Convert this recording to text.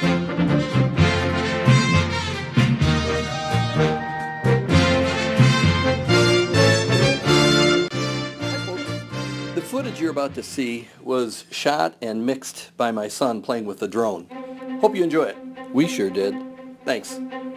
The footage you're about to see was shot and mixed by my son playing with the drone. Hope you enjoy it. We sure did. Thanks.